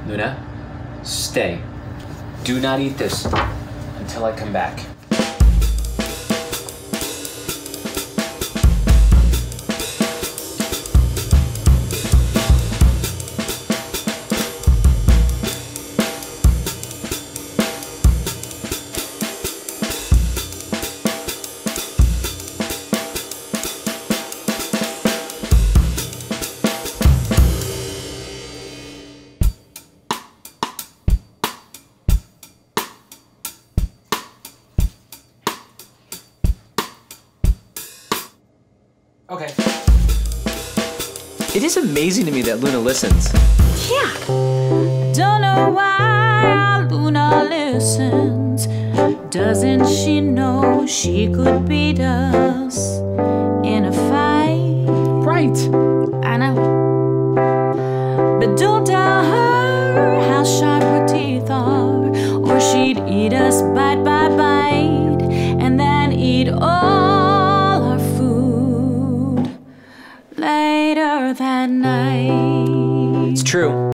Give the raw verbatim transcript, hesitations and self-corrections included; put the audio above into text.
Luna, stay. Do not eat this until I come back. Okay. It is amazing to me that Luna listens. Yeah. Don't know why Luna listens. Doesn't she know she could beat us in a fight? Right. I know. But don't tell her how sharp her teeth are, or she'd eat us bite by bite, and then eat all our food later that night. It's true.